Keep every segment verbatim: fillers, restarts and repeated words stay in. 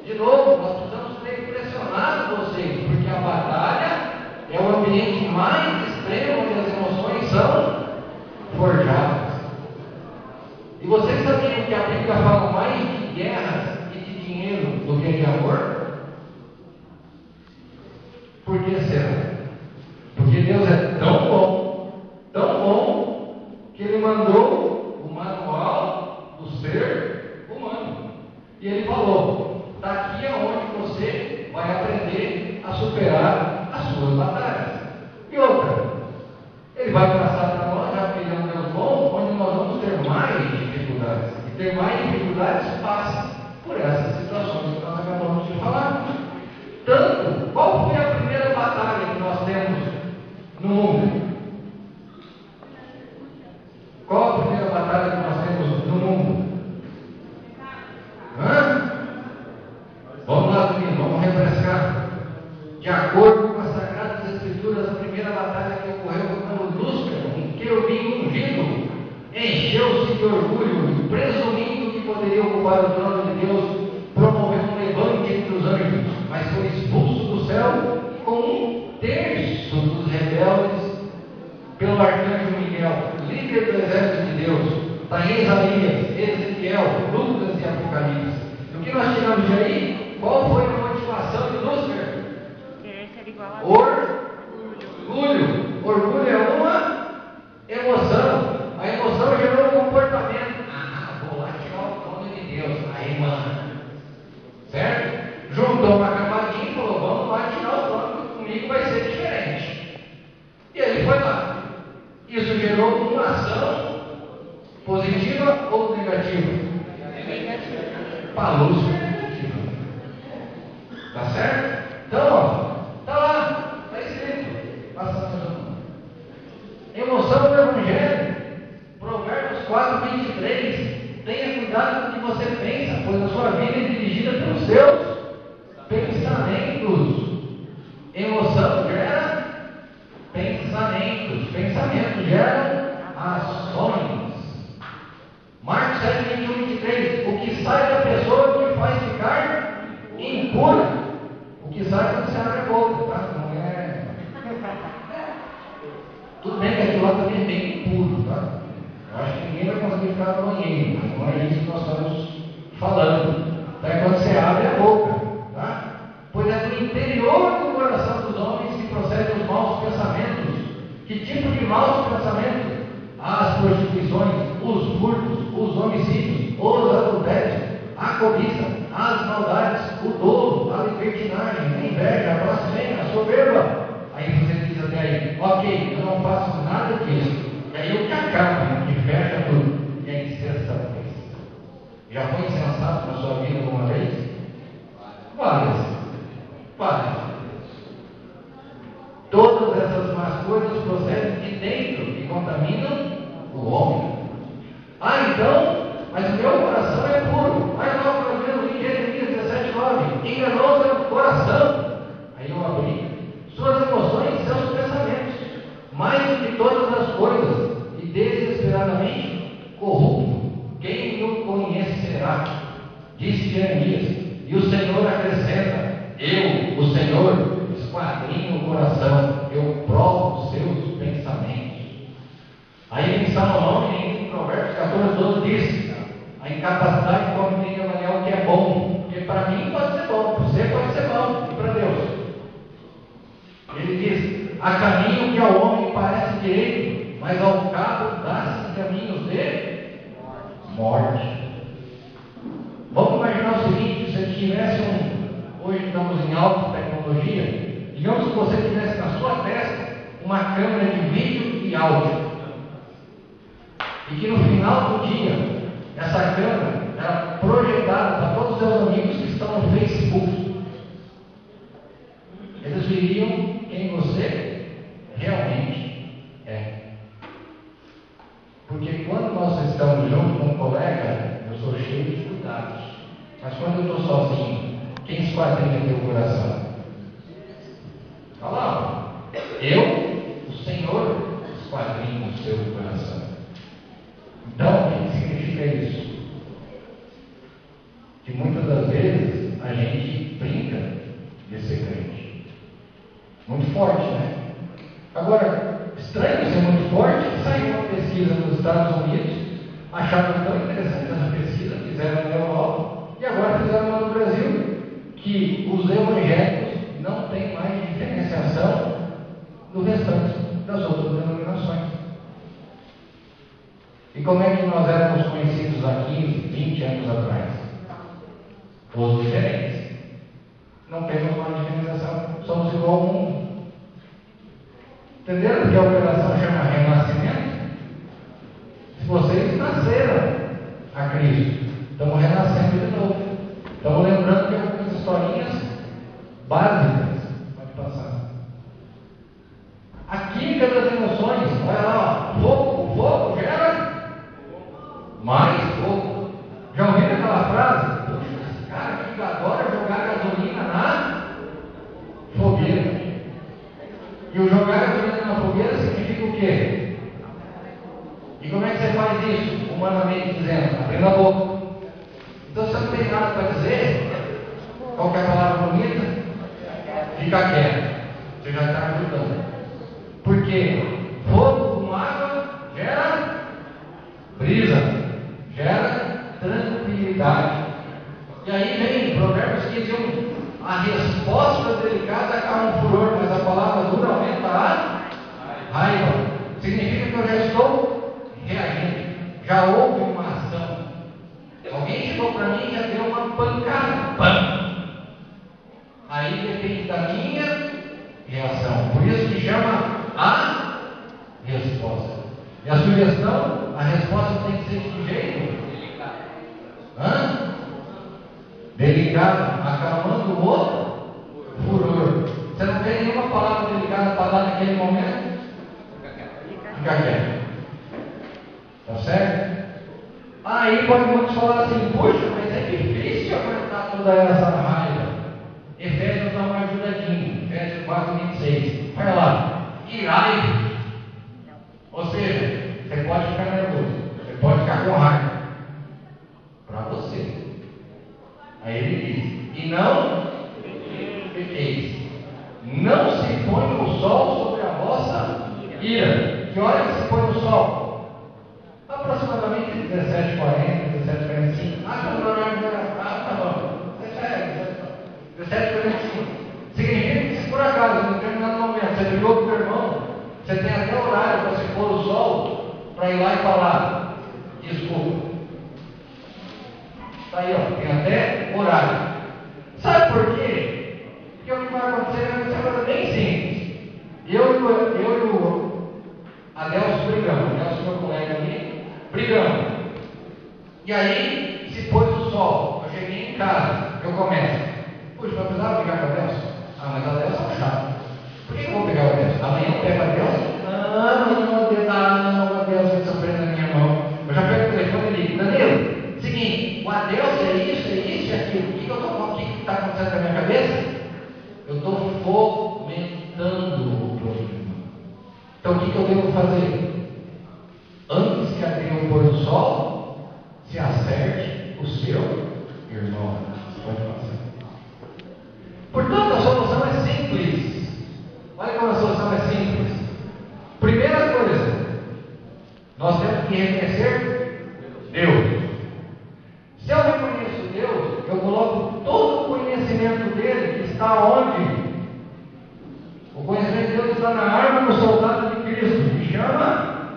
De novo, nós precisamos ter impressionado vocês, porque a batalha é o ambiente mais extremo onde as emoções são forjadas. E vocês sabiam que a Bíblia fala mais de guerras e de dinheiro do que de amor? Por que será? Porque Deus é tão bom, tão bom, que Ele mandou o manual do ser humano. E Ele falou: daqui é onde você vai aprender a superar as suas batalhas. E outra, Ele vai passar para nós, já que Ele é um Deus bom, onde nós vamos ter mais dificuldades. E ter mais dificuldades passa por essas situações que nós acabamos de falar. Tanto, qual foi a primeira batalha que nós temos no mundo? Qual a primeira batalha que nós temos no mundo? Hã? Vamos lá, menino, vamos refrescar. De acordo com as Sagradas Escrituras, a primeira batalha que ocorreu foi quando Lúcifer, um querubim ungido, encheu-se de orgulho, presumindo que poderia ocupar o trono de Deus, promoveu um levante entre os anjos, mas foi expulso do céu com um terço dos rebeldes pelo arcanjo Miguel, líder do exército de Deus. Está em Isaías, Ezequiel, Lucas e Apocalipse. O que nós tiramos de aí? Qual foi a motivação de Lúcifer? Orgulho. Orgulho é uma emoção. A emoção gerou um comportamento. Ah, vou lá tirar o trono de Deus. Aí, mano. Certo? Juntou uma camadinha e falou: vamos lá tirar o trono, que comigo vai ser diferente. E ele foi lá. Isso gerou uma ação positiva ou negativa? Negativa. Para Lúcifer é negativa. Tá certo? Então, ó, tá lá, está escrito. Passa a mão. Emoção do Evangelho. Provérbios quatro, vinte e três. Tenha cuidado com o que você pensa, pois a sua vida é dirigida pelos seus pensamentos. Emoção gera pensamentos. Pensamentos geram ações. Marcos sete, vinte e um, vinte e três. O que sai da pessoa que faz ficar impura. O que sai quando você abre a boca, tá? Não é. Tudo bem que aquilo lá também é bem impuro, tá? Eu acho que ninguém vai conseguir ficar no banheiro, mas não é isso que nós estamos falando. Então é quando você abre a boca, tá? Pois é do interior do coração dos homens que procedem os maus pensamentos. Que tipo de maus pensamentos? As prostituições, os furtos, os homicídios, os adultérios, a cobiça, as maldades, o dolo, a libertinagem, a inveja, a blasfêmia, a soberba. Aí você diz até aí: ok, eu não faço nada disso. E aí o que acaba, que fecha tudo, e a insensatez. Já foi insensato na sua vida alguma vez? Várias. Várias. Todas essas más coisas procedem de dentro e contaminam o homem. Ah, então, mas o meu coração é puro. Aí nós podemos em Jeremias dezessete, nove. Enganou seu coração. Aí eu abri. Suas emoções e seus pensamentos, mais do que todas as coisas, e desesperadamente corrupto. Quem o conhecerá? Disse Jeremias. E o Senhor acrescenta: eu, o Senhor, esquadrinho o coração, eu provo os seus pensamentos. Aí em Salomão, em Provérbios catorze, doze, diz: a incapacidade do homem tem que avaliar o que é bom, porque para mim pode ser bom, para você pode ser bom, e para Deus. Ele diz: há caminho que ao homem parece direito, mas ao cabo dá-se caminhos de morte. Vamos imaginar o seguinte: se você tivesse um, hoje estamos em alta tecnologia, digamos que você tivesse na sua testa uma câmera de vídeo e áudio, e que no final do dia essa câmera era projetada para todos os seus amigos que estão no Facebook. Eles viriam quem você realmente é. Porque quando nós estamos juntos com um colega, eu sou cheio de cuidados. Mas quando eu estou sozinho, quem esquadrinha teu coração? Olha lá, eu, o Senhor, esquadrinho o seu coração. Então, o que significa isso? Que muitas das vezes a a gente brinca de ser crente. Muito forte, né? Agora, estranho ser muito forte, saiu uma pesquisa nos Estados Unidos, acharam tão interessante essa pesquisa, fizeram na Europa, e agora fizeram lá no Brasil, que os evangélicos não têm mais diferenciação do restante das outras denominações. E como é que nós éramos conhecidos há quinze, vinte anos atrás? Todos diferentes. Não temos mais diferenciação, somos igual ao mundo. Entenderam que a operação chama renascimento? Se vocês nasceram a Cristo, estamos renascendo de novo. Estamos lembrando de algumas historinhas básicas. Pode passar. A química das emoções, olha lá, ó, fogo, o fogo gera mais fogo. Já ouviram aquela frase? Puxa, esse cara aqui adora jogar gasolina na fogueira. E o jogar gasolina na fogueira significa o quê? E como é que você faz isso? Humanamente dizendo, abrindo a boca. Então você não tem nada para dizer, qual que é a palavra bonita? Fica quieto. Você já está ajudando. Porque fogo com água gera brisa, gera tranquilidade. E aí vem Provérbios que dizem a resposta delicada acaba um furor, mas a palavra dura aumenta a raiva. Significa que eu já estou reagindo, já houve uma ação. Alguém chegou para mim e já deu uma pancada. Pam! Aí depende da minha reação. Por isso que chama a resposta. E a sugestão, a resposta tem que ser de que jeito? Hã? Delicada, acalmando o outro furor. Você não tem nenhuma palavra delicada para dar naquele momento? Fica quieto. Tá certo? Aí pode muitos falar assim, puxa, mas é difícil aguentar toda essa raiva. Efésios dá uma ajudadinha. Efésios quatro, vinte e seis. Olha lá. Irai. Ou seja, você pode ficar nervoso. Você pode ficar com raiva. Para você. Aí ele diz, e não pequeis. Não se põe o sol sobre a vossa ira. Que hora que se põe o sol? Aproximadamente dezessete e quarenta, dezessete e quarenta e cinco. Ah, tá bom, ah, tá bom. dezessete e quarenta e cinco. Significa que se por acaso, em determinado momento, você brigou com o teu irmão, você tem até horário para se pôr o sol, para ir lá e falar, desculpa. Está aí, ó, tem até horário. Sabe por quê? Porque o que vai acontecer é uma coisa bem simples. Eu, eu, eu e o Adelso brigamos, Adelso, meu colega ali, brigamos. E aí se pôs o sol. Eu cheguei em casa, eu começo. Puxa, vai precisar brigar com o Adelso? Ah, mas o Adelso é um chato. Por que eu vou pegar o Adelso? Amanhã eu pego o Adelso? Ah, mas não, o Adelso, ah, não, o Adelso vai sofrer na minha mão. Eu já pego o telefone e ligo, Danilo, seguinte, o Adelso é isso, é isso, é aquilo. O que eu tô falando? O que está acontecendo na minha cabeça? Eu estou fomentando o problema. Então o que, que eu devo fazer? Antes que abrir o pôr do sol, se acerte o seu irmão. Pode passar. Portanto, a solução é simples. Olha como a solução é simples. Primeira coisa, nós temos que reconhecer Deus. Se eu reconheço Deus, eu coloco todo o conhecimento dele que está onde? O conhecimento de Deus está na arma do soldado de Cristo, que chama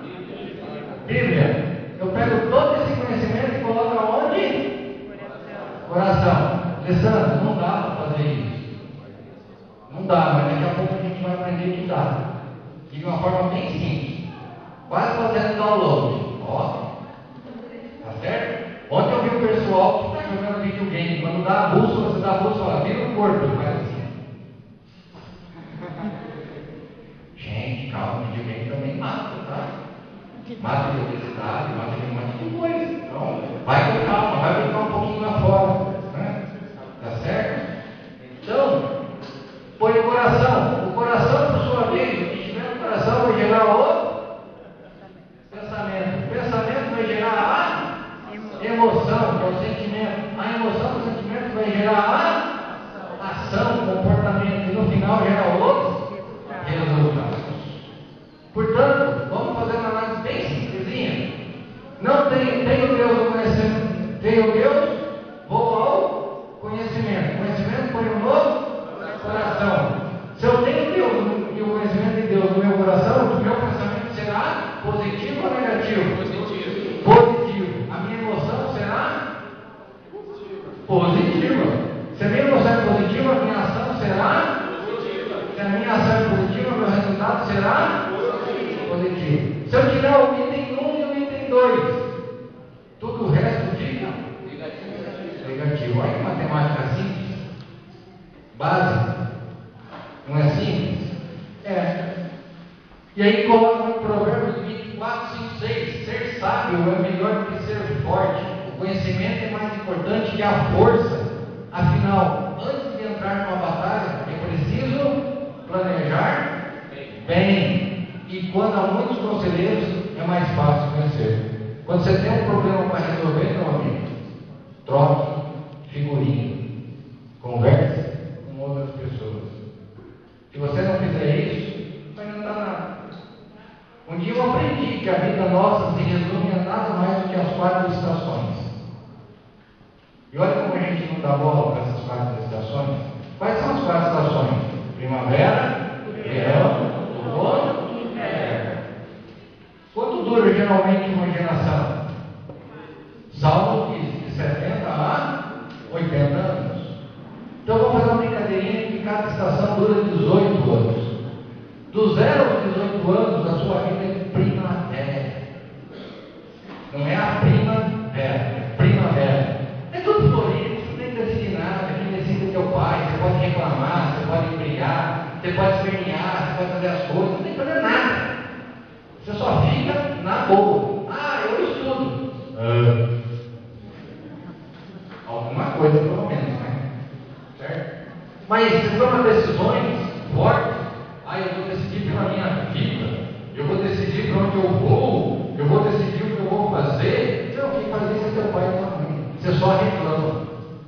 Bíblia. Eu pego todo esse conhecimento e coloco aonde? Coração. Alessandro, não dá para fazer isso. Não dá, mas daqui a pouco a gente vai aprender que dá. E de uma forma bem simples. Quase fazendo download. Ó. Tá certo? Ontem eu vi o pessoal que está jogando videogame. Quando dá a bússola, você dá a bússola, vira o corpo. Faz assim. Gente, calma, videogame também mata, tá? Mata de obesidade, mata de um monte de coisa. Então, vai com calma, vai brincar um pouquinho lá fora. Né? Tá certo? Então, põe o coração. O coração, por sua vez, o que estiver no coração vai gerar o pensamento. O pensamento vai gerar a emoção, que é o sentimento. A emoção do sentimento vai gerar a veio Deus, vou ao conhecimento. Conhecimento põe um novo coração. Se eu tenho Deus e o conhecimento de Deus no meu coração, o meu pensamento será positivo ou negativo? Positivo. Positivo. A minha emoção será positiva. Se a minha emoção é positiva, a minha ação será positiva. Se a minha ação é positiva, o meu resultado será positivo. positivo. Se eu tirar o item um e o item dois, tudo o resto fica negativo. negativo. Olha que matemática simples, básica. Não é simples? É. E aí coloca no Provérbios vinte e quatro, cinco, seis: ser sábio é melhor do que ser forte. O conhecimento é mais importante que a força. Afinal, antes de entrar numa batalha, é preciso planejar bem. E quando há muitos conselheiros, é mais fácil vencer. Quando você tem um problema para resolver, meu amigo, troque figurinha, converse com outras pessoas. Se você não fizer isso, não vai adiantar nada. Um dia eu aprendi que a vida nossa se resume a nada mais do que as quatro estações. E olha como a gente não dá bola para essas quatro estações. Quais são as quatro estações? Primavera, verão, outono e inverno. Quanto dura geralmente uma geração? Salmo diz de setenta a oitenta anos. Então vamos fazer uma brincadeirinha que cada estação dura dezoito anos. Do zero aos dezoito anos, a sua vida é primavera. Não é a primavera, é primavera. É tudo florido, você não tem que decidir nada. Quem decide é teu pai. Você pode reclamar, você pode brigar, você pode espernear, você pode fazer as coisas, não tem que fazer nada. Você só fica na boa. Ah, eu estudo. Ah. Alguma coisa pelo menos, né? Certo? Mas você toma decisões fortes. Ah, eu vou decidir pela minha vida, eu vou decidir para onde eu vou, eu vou decidir o que eu vou fazer. Não, quem faz isso é teu pai e tua mãe. Você só reclama.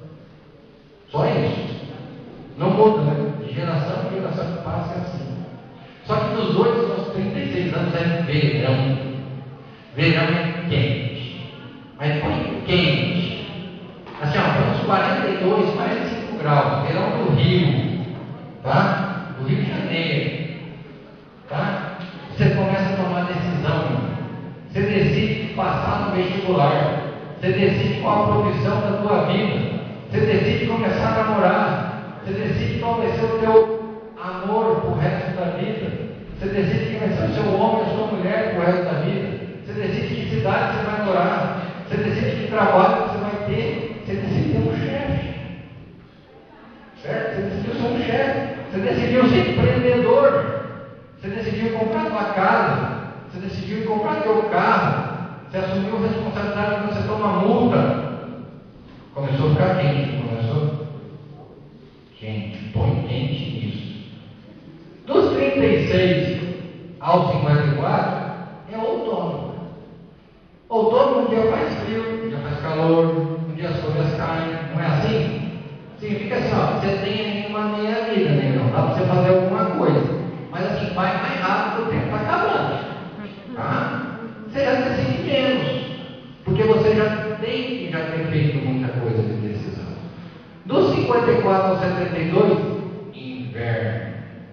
Só isso. Não muda, né? De geração em geração que passa é assim. Só que dos dois aos trinta e seis anos é verão. Verão é quente. Mas põe quente. Assim, ó, põe uns quarenta e dois, quarenta e cinco graus. Verão do Rio. Tá? Do Rio de Janeiro, tá? Você começa a tomar decisão, você decide passar no vestibular, você decide qual a profissão da tua vida, você decide começar a namorar, você decide qual vai ser o teu amor pro resto da vida, você decide quem vai ser o seu homem, a sua mulher pro resto da vida, você decide que cidade você vai morar, você decide que trabalho você vai ter, você decide ter um chefe, certo? Você decidiu ser um chefe. Você decidiu ser empreendedor, você decidiu comprar sua casa, você decidiu comprar seu carro, você assumiu a responsabilidade quando você toma multa. Começou a ficar quente, começou? Quente, põe quente nisso. Dos trinta e seis aos cinquenta e quatro é outono. Outono um dia faz frio, um dia faz calor, um dia as folhas caem, não é assim? Significa assim, ó, você tem uma meia vida, né? Não dá para você fazer alguma coisa. Mas assim, vai mais rápido, o tempo está acabando. Tá? Você já decide menos. Porque você já tem que já ter feito muita coisa de decisão. Dos cinquenta e quatro aos setenta e dois, inverno.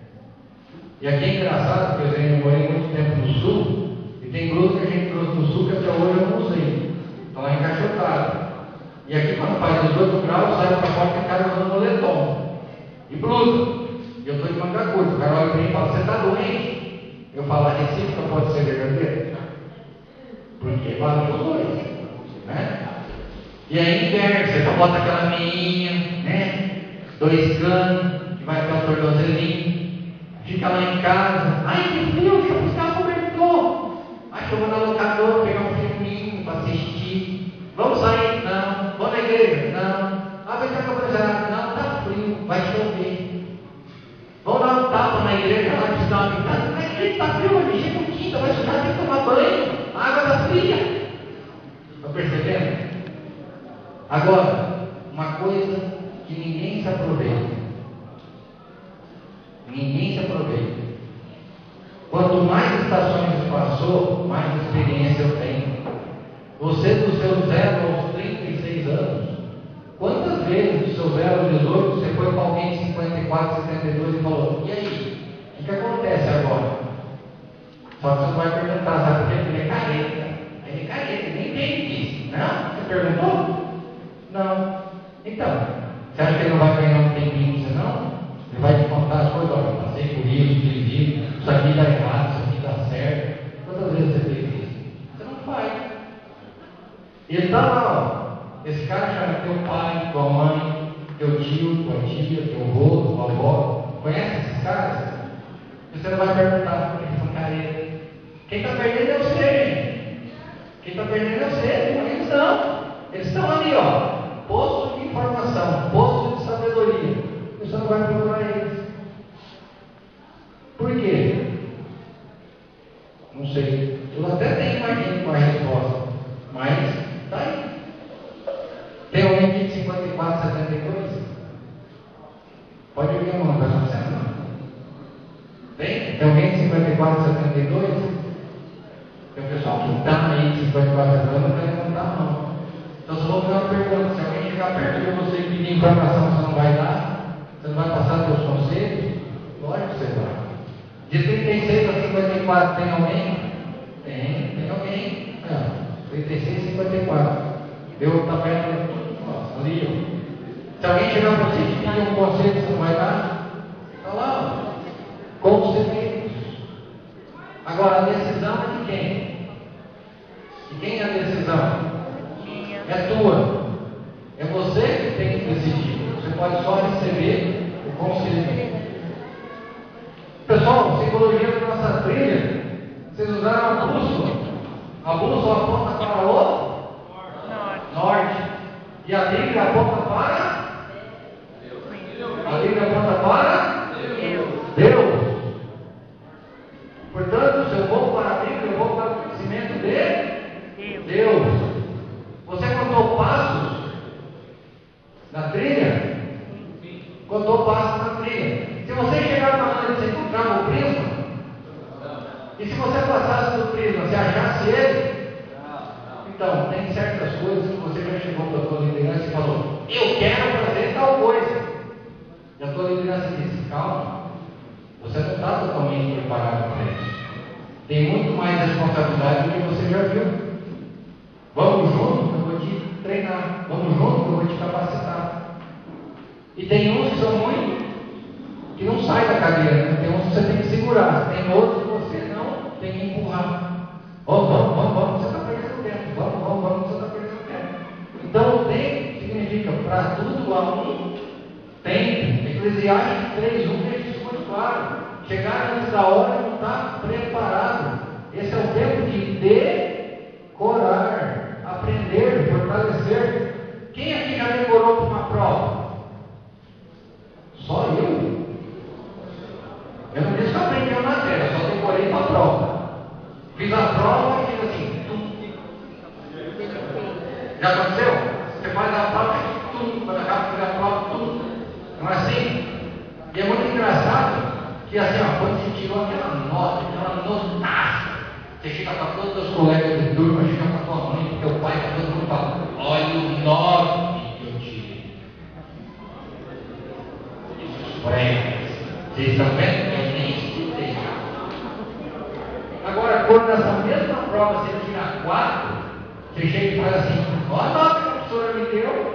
E aqui é engraçado, porque eu morei muito tempo no sul, e tem blusa que a gente trouxe no sul que até hoje eu não usei. Então é encaixotado. E aqui quando faz dezoito graus, sai para fora que o cara usando moletom e blusa. E eu estou de manga curta. O cara olha para mim e fala, você está doente? Eu falo, a recíproca pode ser verdadeira? Porque vale os dois, né? E aí inverno, você só bota aquela meinha, né? Dois canos, que vai até o tornozelinho, fica lá em casa, ai que frio, deixa eu buscar o cobertor. Ai que eu vou na locadora pegar um filminho para assistir. Vamos sair? Não. Vamos na igreja? Não. Ah, vai estar começando? Não, está frio, vai chover. Vamos dar um tapa na igreja lá que está uma pintada. Mas que está frio, vai mexer com tinta, vai estudar, tem que tomar banho. A água está fria. Estão percebendo? Agora, uma coisa que ninguém se aproveita. Ninguém se aproveita. Quanto mais estações passou, mais experiência eu tenho. Você, do seu zero aos trinta e seis dezoito, você foi para alguém de cinquenta e quatro, setenta e dois e falou: e aí? O que acontece agora? Só que você não vai perguntar, sabe por quê? Porque ele é careta. Ele é careta, nem tem disso. Não? Você perguntou? Não. Então, você acha que ele não vai ganhar um tempinho com você, não? Ele vai te contar as coisas: olha, eu passei por isso, fiz isso, isso aqui dá errado, isso aqui dá certo. Quantas vezes você fez isso? Você não faz. Ele está lá, ó. Esse cara chama teu pai, tua mãe, teu tio, tua tia, teu avô, tua avó. Conhece esses caras? Você não vai perguntar, porque eles são caretas. Quem está perdendo é você, gente. Quem está perdendo é você, não eles não. Eles estão ali, ó. Posto de informação, posto de sabedoria. Você não vai procurar eles. Por quê? Não sei. Eu até tenho imagino com a resposta. Mas está aí. Tem alguém aqui de cinquenta e quatro, setenta e dois? Pode vir a mão, está acontecendo? Tem? Tem alguém de cinquenta e quatro, setenta e dois? Tem o pessoal que está aí de cinquenta e quatro, setenta e dois, não vai levantar a mão. Então, se eu vou fazer uma pergunta: se alguém chegar perto de você e pedir informação, você não vai dar? Você não vai passar seus conselhos? Lógico que você vai. De trinta e seis a cinquenta e quatro, tem alguém? Tem, tem alguém. Não, trinta e seis a cinquenta e quatro. Deu, está perto. Nossa, ali, ó. Se alguém chegar para você e pedir um conselho, você não vai dar? Está lá, ó. Conselheiros. Agora, a decisão é de quem? De quem é a decisão? É tua. É você que tem que decidir. Você pode só receber o conselho. Pessoal, psicologia da nossa trilha, vocês usaram a bússola. A bússola aponta para o norte. norte. E a Bíblia aponta para? Deus. A Bíblia aponta para? Deus. Deus. Portanto, se eu vou para a Bíblia, eu vou para o conhecimento de Deus. Deus. Você contou passos na trilha? Contou passos na trilha. Se você chegar na noite e você encontrava o prisma, e se você passasse do prisma, você achasse ele, então, tem certas coisas que você já chegou para a tua liderança e falou: eu quero fazer tal coisa. E a tua liderança disse: calma, você não está totalmente preparado para isso. Tem muito mais responsabilidade do que você já viu. Vamos juntos, eu vou te treinar. Vamos juntos, eu vou te capacitar. E tem uns que são muito, que não saem da cadeira, né? Tem uns que você tem que segurar, tem outros que você não tem que empurrar. Vamos, vamos, vamos, vamos, você está perdendo tempo. Vamos, vamos, vamos, você está perdendo tempo. Então, o tempo significa para tudo há um tempo. Eclesiastes três, um deixa isso muito claro. Chegar antes da hora não está preparado. Esse é o tempo de decorar, aprender, fortalecer. Quem aqui já decorou para uma prova? Só eu? Eu não disse que eu aprendi a matéria, só decorei para a prova. Fiz a prova e fiz assim. Tum. Já aconteceu? Você faz a prova e tum, quando acaba de fazer a prova, tum. Não é assim? E é muito engraçado que assim, ó, quando você tirou aquela nota, aquela notaça, você chega para todos os colegas de turma, chega para tua mãe, para teu pai, para todo mundo e fala: olha o nove que eu tirei. Vocês estão vendo? Eu nem estudei. Agora, quando nessa mesma prova você tira quatro, você chega e faz assim: olha a nota que a professora me deu.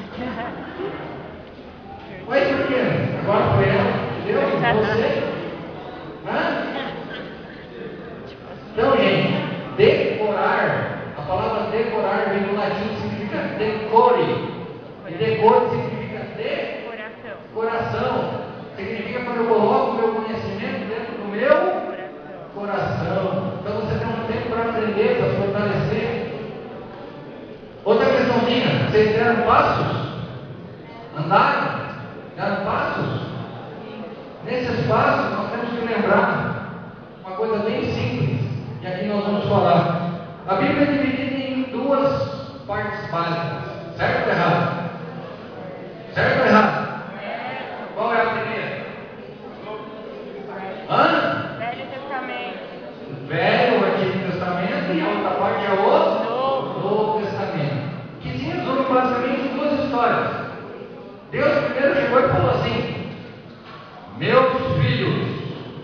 Mas por quê? Agora foi ela que deu? Você? Hã? Então, gente, decorar, a palavra decorar vem do latim, significa decore. E decore significa de coração. Significa quando eu coloco o meu conhecimento dentro do meu coração. Então você tem um tempo para aprender, para fortalecer. Outra questãozinha: vocês deram passos? Andaram? Deram passos? Nesses passos nós temos que lembrar uma coisa bem simples, e aqui nós vamos falar. A Bíblia é dividida em duas partes básicas. Certo ou errado? Certo ou errado? Qual é a primeira? Hã? Velho Testamento. Velho, Antigo Testamento, e a outra parte é o Novo, Novo Testamento. Que se resume basicamente em duas histórias. Deus primeiro filhos.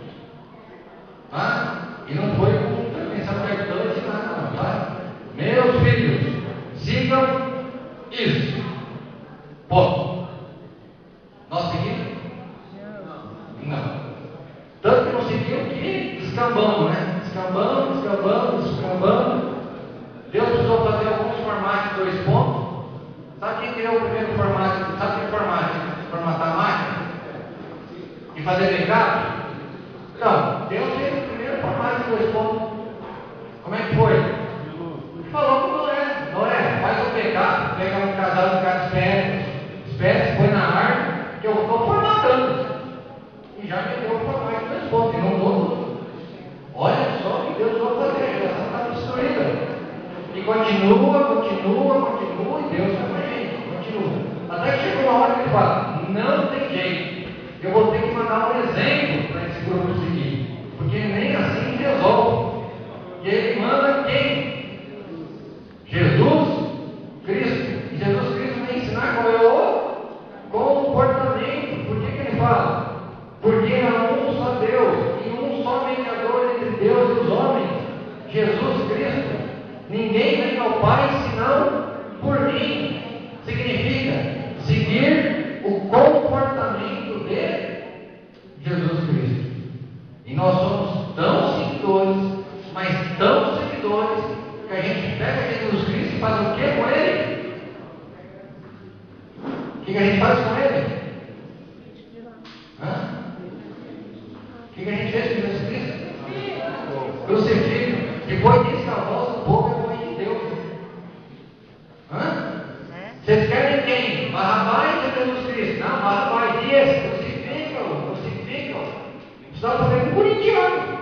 Tá? E não foi com pretensão cartante de nada, não, tá? Meus filhos, sigam isso. Ponto. Nós seguimos? Não. Tanto que não seguimos que descambamos, né? Descambamos, descambamos, descambamos. Deus precisou fazer alguns formatos de dois pontos. Sabe quem criou o primeiro formato? Sabe que formato? Formatar a máquina? E fazer backup? Não, Deus fez o primeiro formato de dois pontos. Como é que foi? Falou com Noé: Noé, faz um backup, pega um casal de gatos espécies, espécies, põe na árvore, que eu estou formatando. E já me deu o formato de dois pontos, e não mudou. Olha só o que Deus vai fazer, a geração está destruída. E continua, continua, continua, e Deus também continua. Até que chegou uma hora que ele fala: não tem jeito, eu vou ter que mandar um exemplo para esse grupo seguir, porque nem assim resolve. E ele manda quem? Jesus Cristo. E Jesus Cristo vai ensinar qual é o comportamento. Por que, que ele fala? Porque há um só Deus e um só mediador entre Deus e os homens, Jesus Cristo. Ninguém vem ao Pai senão por mim. Significa seguir o comportamento de Jesus Cristo. E nós somos tão seguidores, mas tão seguidores, que a gente pega Jesus Cristo e faz o que com ele? O que, que a gente faz com ele? Hã? O que, que a gente fez com Jesus Cristo? Crucifica. Depois disso, a voz do povo é mãe de Deus. Hã? Vocês querem quem? Barrabás ou Jesus Cristo? Não, Barrabás e esse. Crucificam, crucificam. Você está fazendo corintiano.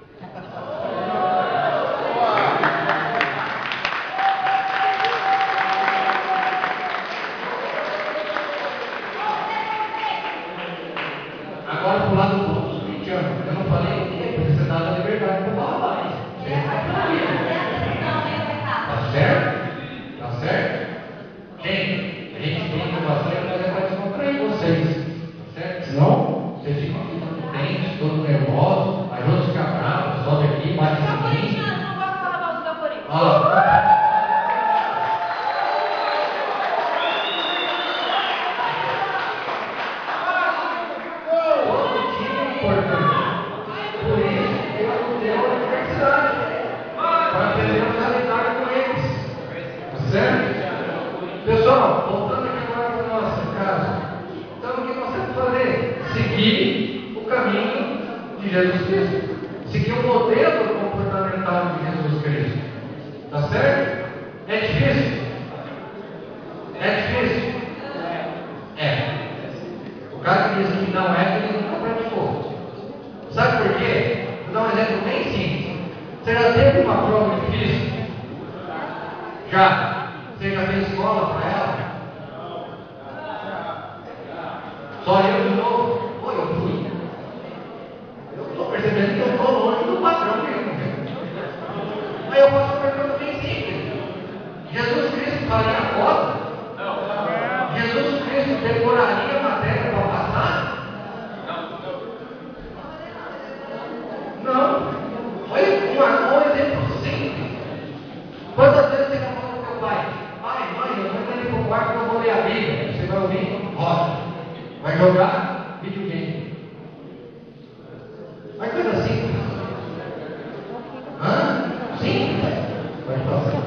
Agora, para o lado do povo dos corintianos, eu não falei o quê? Porque você dá a liberdade para o Barrabás. Tá certo? Tá certo? Gente, a gente brinca bastante, mas é para descontrair vocês. Tá certo? Senão, vocês ficam aqui todos tensos, todos nervosos, aí outros ficam bravos, sobe aqui, bate em mim. Não gosto de falar mal do meu Corinthians. Ah, todo time é importante. Por isso, eu não tenho a universidade para aprender a calendário com eles. Tá certo? Pessoal, voltando aqui agora para o nosso caso. Então, o que nós temos que fazer? Seguir o caminho de Jesus Cristo. Seguir o modelo comportamental de Jesus Cristo. Tá certo? É difícil? É difícil? É. O cara que diz que não é, ele nunca praticou. Sabe por quê? Vou dar um exemplo bem simples. Você já teve uma prova difícil? Já? Você já fez escola para ela? Só eu de novo? Oi, eu fui. Eu estou percebendo que eu estou longe do padrão mesmo. Aí eu faço uma pergunta bem simples. Jesus Cristo faria a prova? Jesus Cristo decoraria a matéria para passar? Não. Olha um, um exemplo simples. Quantas vezes você já falou com teu pai: pai, mãe, eu vou ali para o quarto que eu vou ler a Bíblia. Você vai ouvir? Roda. Vai jogar videogame. Mas coisa simples. Hã? Simples? Pode falar.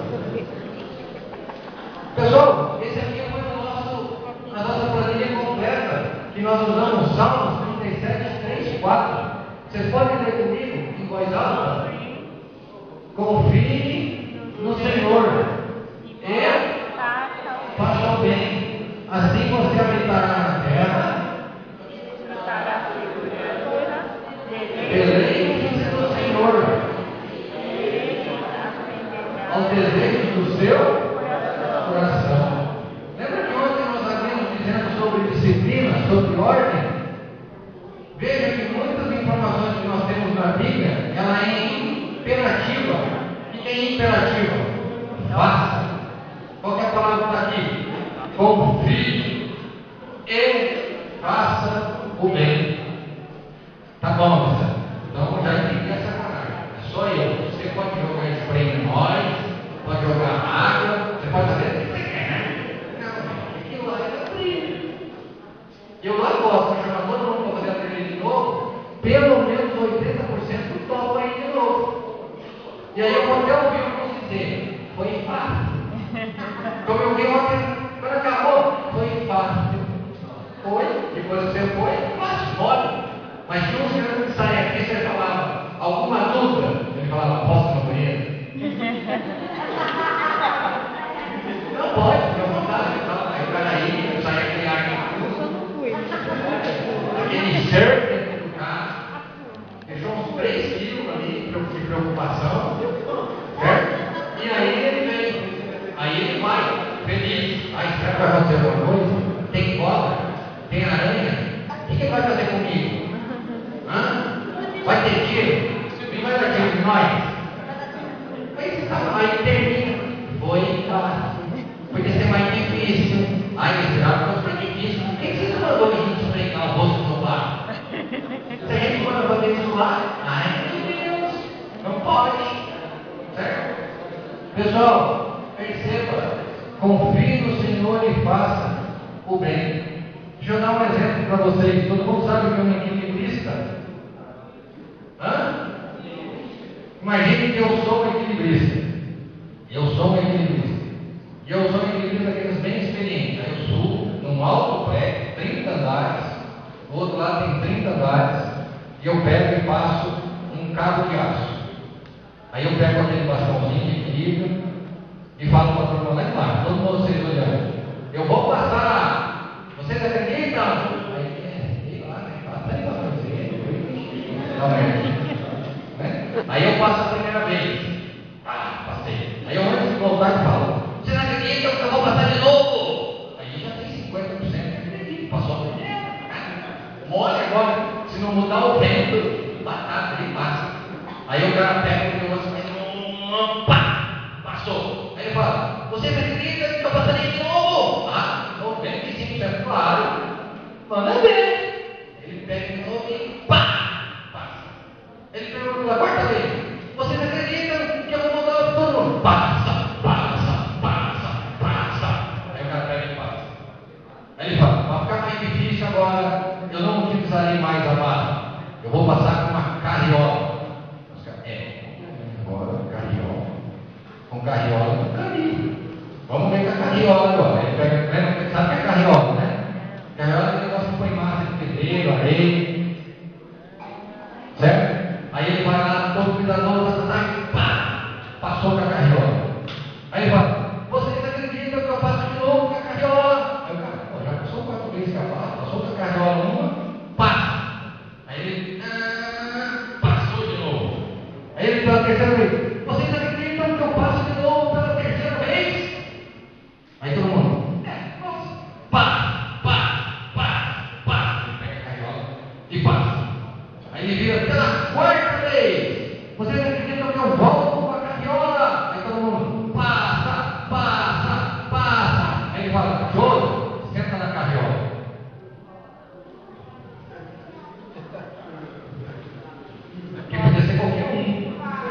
Pessoal, esse aqui foi o nosso, a nossa planilha completa, que nós usamos Salmos trinta e sete, três e quatro. Vocês podem ler comigo em voz alta? Confie no Senhor e faça o bem. Assim você habitará na terra. Deleite-se no Senhor ao desejo do seu coração. Lembra que ontem nós havíamos dizendo sobre disciplina, sobre ordem? Veja que muitas informações que nós temos na Bíblia, ela é imperativa. O que é imperativa? Faça. Qual que é a palavra que está aqui? Confie e faça o bem. Tá bom, Marcelo. Então já entendi essa sacanagem. É só eu. Você pode jogar spray em nós, pode jogar água, você pode fazer o que você quer, né? Não, aquilo lá é frio. Eu lá gosto de chamar todo mundo para fazer a trilha de novo, pelo menos oitenta por cento topa aí de novo. E aí eu vou até ouvir o que dizer. Foi fácil. Como eu vi ontem, quando acabou, foi fácil. Foi, depois você foi, fácil, pode. Mas tinha um senhor que saia aqui e você falava, alguma dúvida? Ele falava, posso no banheiro? Não pode, fica à vontade. Aí o cara aí, sai aquele ar aquele surf dentro do carro, deixou uns três quilos ali de preocupação, certo? E aí ele vem, aí ele vai, feliz. Aí será que vai acontecer alguma coisa? Tem cobra? Tem aranha? O que ele vai fazer comigo? Hã? Vai ter tiro? Quem vai dar tiro de nós? Aí, aí termina. Foi fácil. Podia ser mais difícil. Aí será que foi difícil? Por que você não mandou a gente esfregar o rosto no bar? Se a gente manda fazer isso lá, ai meu Deus, não pode. Certo? Pessoal, perceba, confie no Senhor e faça o bem. Deixa eu dar um exemplo para vocês. Todo mundo sabe que é um equilibrista? Hã? Imagine que eu sou um equilibrista. Eu sou um equilibrista. E eu sou um equilibrista daqueles bem experientes. Aí eu subo num alto prédio, trinta andares. Do outro lado tem trinta andares. E eu pego e passo um cabo de aço. Aí eu pego aquele bastãozinho de equilíbrio e falo para a turma lá embaixo, todo mundo vocês olhando. Eu vou passar. Vocês acreditam? Aí, sei lá, né? Passa aí para você. Aí eu passo a primeira vez. Ah, passei. Aí eu antes de voltar e falo, você não acredita que eu vou passar de novo? Aí já tem cinquenta por cento. Acredito, passou a primeira. Mole agora, se não mudar o vento, batata, ele passa. Aí o cara pega o negócio e pá, passou. Aí ele fala, você acredita que eu passaria de novo? Ah, noventa e cinco por cento, claro. Manda ver. Ele pega de novo e pá, passa. Ele pergunta pela quarta vez, vocês acreditam que eu vou voltar para todo mundo? Passa, passa, passa, passa. Aí o cara pega e passa. Aí ele fala, vai ficar mais difícil agora, eu não utilizarei mais a barra. Eu vou passar com uma carriola. É, agora carriola. Com carriola no caminho. Vamos ver com a carriola agora. Ele pega, sabe o que é carriola, né? Carriola é um negócio que põe massa de pedreiro, areia. Certo? Aí ele vai lá, todo cuidadoso, tá, pá, passou com a carriola. Aí ele fala, vocês acreditam que eu passo de novo com a carriola? Aí o cara, pô, já passou quatro vezes que eu passo, passou com a carriola uma, passa. Aí ele, ah, passou de novo. Aí ele pela terceira vez, vocês acreditam que eu passo de novo pela terceira vez? Aí todo mundo, é, nossa, pá, pá, pá, pá. Ele pega a carriola e passa. Aí ele vira pela quarta vez. Vocês acreditam que eu volto com a carriola? Aí todo mundo, passa, passa, passa. Aí ele fala, João, senta na carriola. Que podia ser qualquer um.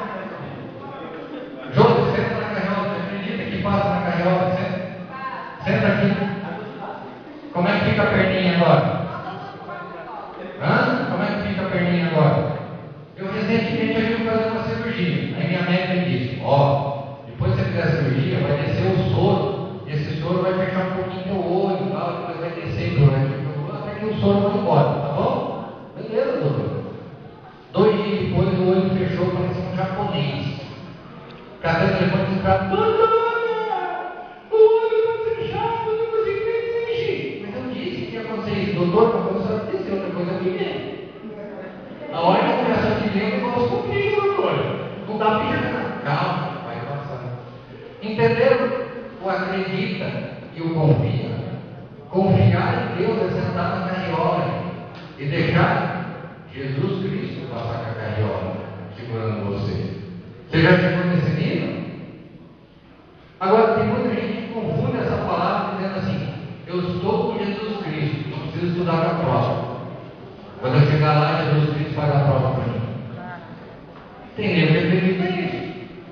João, senta na carriola. Você acredita que passa na carriola? Senta, senta aqui. Como é que fica a perninha agora? Hã? Como é que fica a perninha agora? Eu recentemente eu fui fazer uma cirurgia. Aí minha médica disse, ó, oh, depois que você fizer a cirurgia, vai descer o soro. E esse soro vai fechar um pouquinho teu olho e tal, depois vai descer durante o olho, até que o soro vai embora, tá bom? Beleza, doutor. Dois dias depois o olho fechou, parecia um japonês. Cada telefone disse pra doutor, o olho está fechado, eu não consigo nem mexer. Mas eu disse que ia acontecer isso, doutor, não começou a dizer outra coisa aqui. A hora que eu começo a te ler, eu vou comigo, doutor. Não dá para enxergar. Calma, vai passando. Entenderam? O acredita e o confia. Confiar em Deus é sentar na carriola e deixar Jesus Cristo passar com a carriola, segurando você. Você já chegou nesse nível? Agora, tem muita gente que confunde essa palavra dizendo assim, eu estou com Jesus Cristo, não preciso estudar para a prova. Quando eu chegar lá, Jesus Cristo se faz a prova para mim. Tem nego que acredita nisso.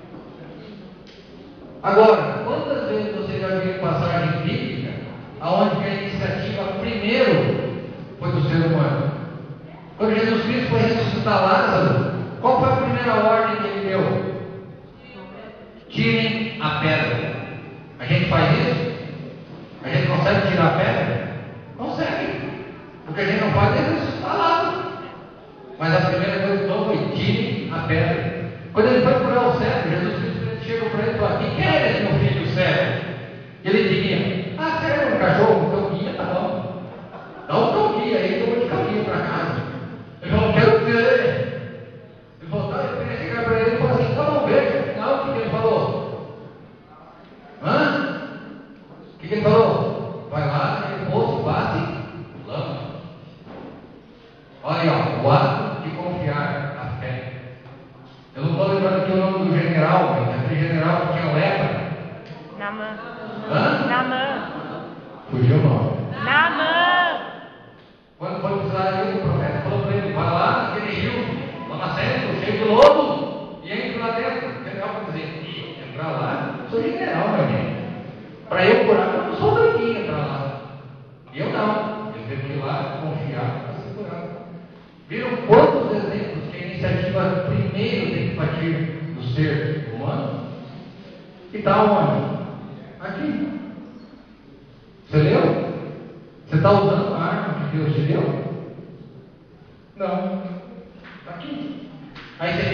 Agora, quantas vezes você já viu passagem bíblica aonde a iniciativa primeiro foi do ser humano? Quando Jesus Cristo foi ressuscitar Lázaro, qual foi a primeira ordem que ele deu? Tirem a pedra. A gente faz isso? A gente consegue tirar a pedra? Consegue. O que a gente não faz é ressuscitar Lázaro. Mas a primeira coisa que falou foi: tirem a pedra. Quando ele foi curar o cego, Jesus Cristo chegou para ele e falou: quem é esse meu filho cego? E ele diria: ah, cego, um cachorro, um cão guia, tá bom. Dá um cão guia aí que eu vou de caminho para casa. Ele falou: quero ver. Ele falou: tá, eu queria chegar para ele e falar assim: tá bom, veja. Não, o que ele falou? Hã? O que ele falou? Vai lá naquele poço, bate, lama. Olha aí, ó, o ato de confiar na fé. Eu não estou lembrando aqui o nome do general, mas aquele general que tinha lepra. Naamã. Hã? Naamã. Fugiu o nome. Naamã. Quando foi precisar de o profeta falou para ele: vai lá naquele rio, lamacento, cheio de lodo, e entra lá dentro. O general vai dizer: entrar lá? Eu sou general, meu amigo. Para eu curar, eu não sou doidinho entrar lá. E eu não. Eu tenho que ir lá confiar para ser curado. Viram quantos exemplos que a iniciativa primeiro tem que partir do ser humano? E está onde? Aqui. Você leu? Você está usando a arma que Deus te deu? Não. Está aqui. Aí você